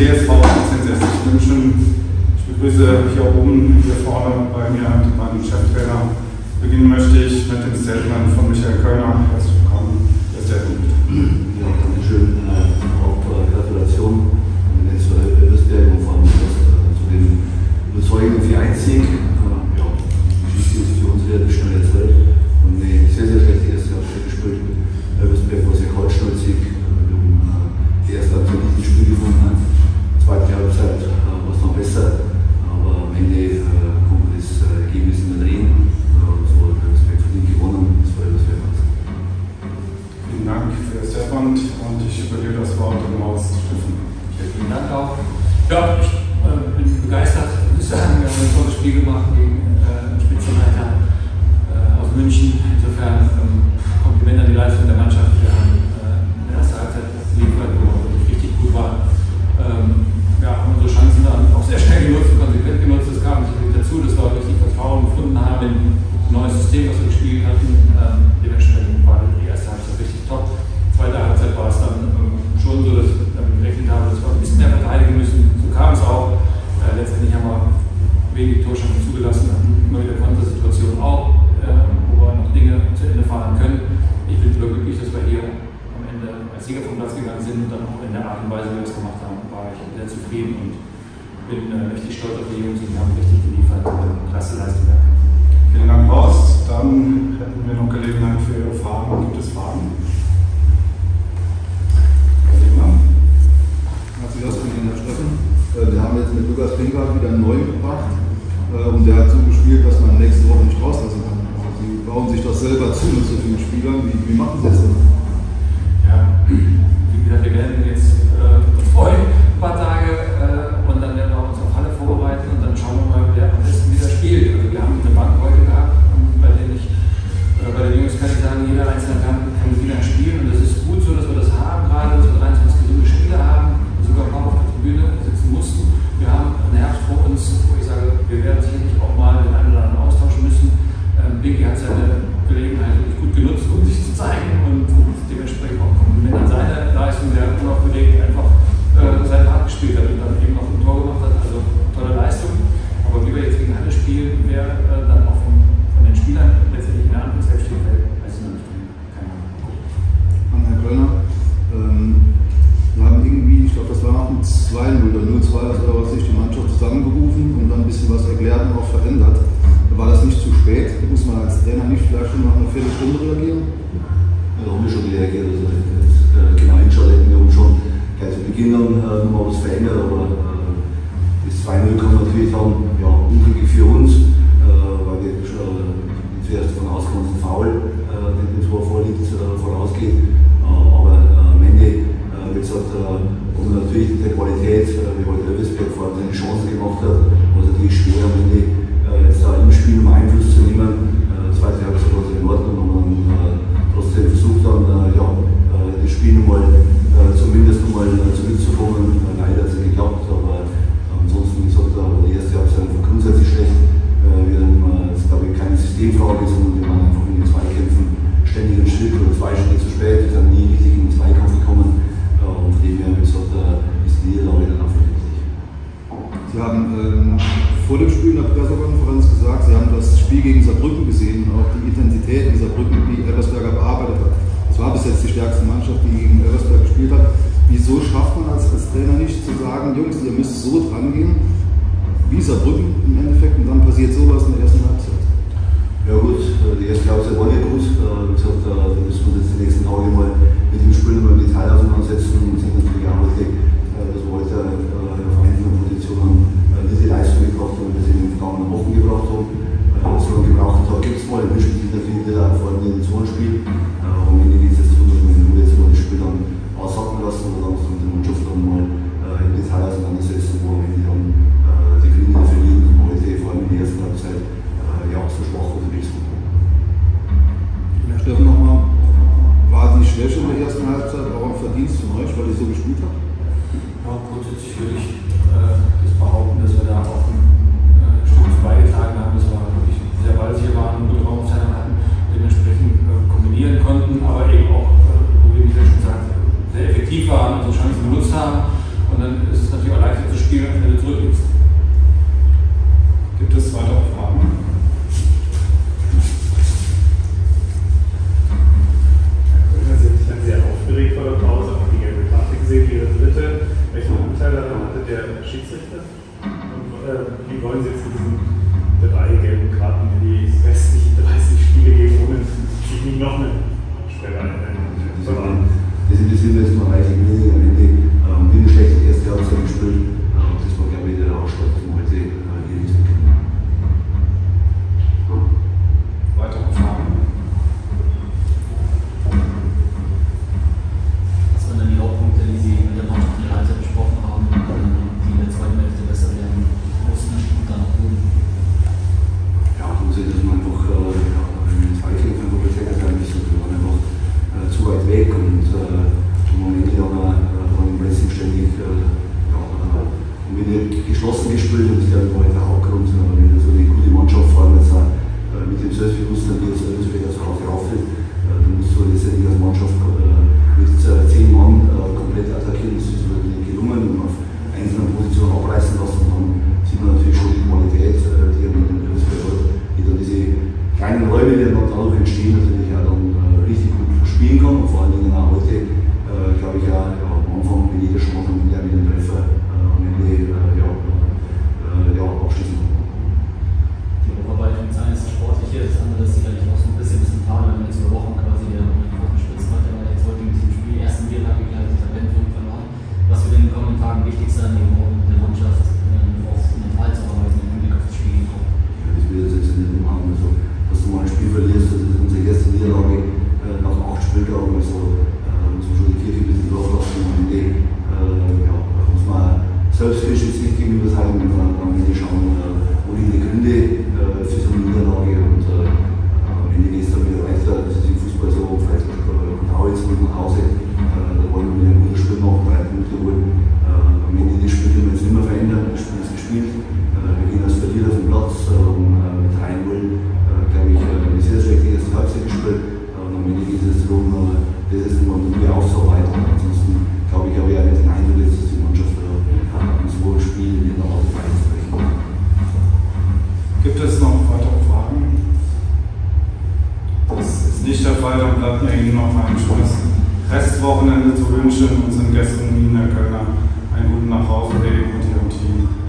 TSV 1860 München. Ich begrüße hier oben, hier vorne bei mir die beiden Cheftrainer. Beginnen möchte ich mit dem Statement von Michael Kölner. Herzlich willkommen. Der Statement. Ja, danke schön. Auch Gratulation zu Elversberg und vor allem zu dem überzeugenden Vereinssieg. Ja, die Geschichte ist für uns relativ schnell erzählt. Und eine sehr, sehr schlechte erste Halbzeit gespielt. Elversberg war sehr kaltschnäuzig. Die erste Halbzeit nicht ins Spiel gefunden hat. Die zweite Halbzeit war es noch besser. Aber am Ende konnte das Ergebnis nicht drehen. So hat Elversberg verdient gewonnen. Das war Elversberg. Vielen Dank für das Statement und ich übergebe das Wort an Maus Steffen. Vielen Dank auch. Ja, ich bin begeistert. Ich muss sagen, wir haben ein tolles Spiel gemacht gegen einen Spitzenreiter aus München. Insofern Kompliment an die Leistung der Mannschaft. Wir haben in der ersten Halbzeit geliefert, wo richtig gut war. Ja, haben unsere Chancen dann auch sehr schnell genutzt und konsequent genutzt. Das kam sicherlich dazu, dass wir richtig Vertrauen gefunden haben in ein neues System, was wir gespielt hatten. Dementsprechend war die erste Halbzeit richtig top. Zweite Halbzeit war es dann schon so, dass ich damit gerechnet habe, dass wir ein bisschen mehr verteidigen müssen. So kam es auch. Letztendlich haben wir wenig Torchancen zugelassen, hatten immer wieder Kontersituationen auch, wo wir noch Dinge zu Ende fahren können. Ich bin glücklich, dass wir hier am Ende als Sieger vom Platz gegangen sind und dann auch in der Art und Weise, wie wir es gemacht haben, war ich sehr zufrieden und bin richtig stolz auf die Jungs und die haben richtig geliefert. Klasse Leistung. Vielen Dank, Horst. Dann hätten wir noch Gelegenheit für Ihre Fragen. Gibt es Fragen? Herr Steffen. Wir haben jetzt mit Lukas Pinkert wieder einen neuen gebracht und der hat so gespielt, dass man nächste Woche nicht rauslassen kann. Also Sie bauen sich das selber zu mit so vielen Spielern. Wie machen Sie das denn? Ja, wie gesagt, wir werden jetzt uns freuen, ein paar Tage und dann werden wir uns auf Halle vorbereiten und dann schauen wir mal, wer am besten wieder spielt. Also wir haben eine Bank heute gehabt, bei den Jungs kann ich sagen, jeder Einzelne kann wieder spielen und das ist gut so, dass wir das haben, gerade dass wir 23 gesunde Spieler haben, sogar ein paar auf der Tribüne sitzen mussten. Wir haben einen Herbst vor uns, wo ich sage, wir werden sicherlich auch mal den einen oder anderen austauschen müssen. Biggie hat seine Gelegenheit wirklich gut genutzt, um sich zu zeigen und dementsprechend auch Kompliment an seine Leistung, der unaufgeregt einfach seinen Part gespielt hat und dann eben noch ein Tor gemacht hat. Also tolle Leistung. Aber wie wir jetzt gegen alle spielen, wer dann auch von den Spielern letztendlich in der Hand selbst steht, weiß ich noch nicht. Keine Ahnung. Herr Kölner, wir haben irgendwie, ich glaube, das war nach dem 2-0 oder 0-2, also sich die Mannschaft zusammengerufen und dann ein bisschen was erklärt und auch verändert. War das nicht zu spät? Muss man als Trainer nicht vielleicht schon nach einer Viertelstunde reagieren? Ja, da haben wir schon reagiert. Also genau hinschauen, hätten wir uns schon gleich zu Beginn nochmal was verändert, aber das 2-0 kann man natürlich dann unglücklich für uns, weil wir zuerst davon ausgehen, dass ein Foul, den Tor vorliegt, vorausgeht. Aber am Ende, wie gesagt, und natürlich der Qualität, wie heute Elversberg vor allem seine Chance gemacht hat, war es natürlich schwer am Ende jetzt da im Spiel um Einfluss zu nehmen. Zweite Halbzeit war es in Ordnung, aber trotzdem versucht dann das Spiel nochmal zumindest nochmal zurückzukommen. Leider hat es nicht geklappt, aber ansonsten, wie gesagt, die erste Halbzeit einfach grundsätzlich schlecht. Wir haben jetzt, glaube ich, keine Systemfrage, sondern wir waren einfach in den Zweikämpfen ständig einen Schritt oder 2 Schritte zu spät. Wir sind nie richtig in den Zweikampf gekommen und von dem her, wie gesagt, ist die Niederlage dann einfach richtig. Sie haben vor dem Spiel in der Pressekonferenz gesagt, Sie haben das Spiel gegen Saarbrücken gesehen und auch die Intensität, die Saarbrücken, die Elversberger bearbeitet hat. Das war bis jetzt die stärkste Mannschaft, die gegen Elversberg gespielt hat. Wieso schafft man als Trainer nicht zu sagen, Jungs, ihr müsst so dran gehen, wie Saarbrücken im Endeffekt, und dann passiert sowas in der ersten Halbzeit? Ja gut, die erste Halbzeit war nicht gut. Wie gesagt, da müssen wir uns jetzt die nächsten Tage mal mit dem Spiel mal im Detail auseinandersetzen und sind natürlich auch heute, dass wir heute auf einzelnen Positionen diese Leistung gebracht haben, die wir in den vergangenen Wochen gebracht haben. So einen gebrauchten Tag gibt es mal, wir spielen natürlich wieder vor allem in den Zonenspiel. Und wenn geht es jetzt darum, dass wir jetzt mal das Spiel dann aussacken lassen oder dann mit der Mannschaft dann mal im Detail auseinandersetzen, wo wir dann die Gründe verlieren und heute vor allem in der ersten Halbzeit so schwach unterwegs waren. Herr Steffen, nochmal, war die Schwäche in der ersten Halbzeit auch ein Verdienst von euch, weil ihr so gespielt habt? Ja, grundsätzlich Schiedsrichter? Und wie wollen Sie jetzt mit diesen 3 gelben Karten in die restlichen 30 Spiele gehen, ohne sich nicht noch eine Sperre einzunehmen? Das interessiert mich jetzt mal reichlich wenig. Am Ende wie eine schlechte erste Halbzeit gespielt. Das war, glaube ich, der Ausschlag, dass wir heute hier nichts bekommen. Weitere Fragen? Was waren dann die Hauptpunkte, die Sie mit der Mannschaft in der Halbzeit besprochen haben, die in der zweiten Hälfte besser werden mussten und dann auch wurden? Ja, ich muss dass man einfach in Zweikampf einfach betätigt sein müssen. Wir waren einfach zu weit weg und zum Moment waren im Pressing ständig und wenn wir geschlossen gespielt und das ist ja immer der Hauptgrund, aber wenn wir so eine gute Mannschaft fahren, jetzt mit dem Selbstbewusstsein, die jetzt später zu Hause auffällt, dann musst du letztendlich als Mannschaft mit 10 Mann komplett attackieren. Das ist wirklich gelungen und auf einzelnen Positionen abreißen lassen. Und dann sieht man natürlich schon die Qualität, die er mit dem Bundeswehr hat, die dann diese kleinen Räume, die dann dadurch entstehen, natürlich auch dann richtig gut spielen kann. Und vor allen Dingen auch heute, glaube ich, auch am Anfang mit jeder Chance und mit einem Treffer am Ende abschließen kann. Die Aufarbeitung des einen ist das Sportliche, das andere ist sicherlich auch so ein bisschen mental, wenn man jetzt über Wochen quasi der Wochenspitzen hat, aber jetzt heute mit diesem Spiel, ersten Niederlage gleich die Tabellenführung verloren. Was wird in den kommenden Tagen wichtig sein, eben auch mit der Mannschaft auf mental zu arbeiten, im Hinblick auf das Spiel gegen Kopf? Ja, das will ich jetzt nicht umhaben. Also, dass du mal ein Spiel verlierst, das ist unsere erste Niederlage nach 8 Spieltagen. Also muss man schon die Kirche ein bisschen durchlassen. Am Ende muss man selbstkritisch sich gegenüber sein und dann am Ende schauen, wo liegen die Gründe für so eine Niederlage. Und am Ende geht es dann wieder weiter. Das ist im Fußball so, vielleicht kommt auch jetzt mit nach Hause. Da wollen wir wieder ein gutes Spiel machen, 3 Punkte holen. Am Ende des Spiels können wir jetzt nicht mehr verändern. Das Spiel ist gespielt. Wir gehen als Verlierer vom Platz mit 3-0. Glaube ich, eine sehr schlechte erste Halbzeit gespielt. Und am Ende geht es darum, das ist immer wieder aufzuarbeiten. Ansonsten glaube ich, habe ich auch nicht den Eindruck, dass die Mannschaft so ein Spiel in der Art und Weise sprechen. Gibt es noch weitere Fragen? Das ist nicht der Fall, dann bleibt mir Ihnen noch ein schönes Restwochenende zu wünschen. Unseren Gästen Ihnen, Herr Kölner, einen guten Nachhauseweg mit Ihrem Team.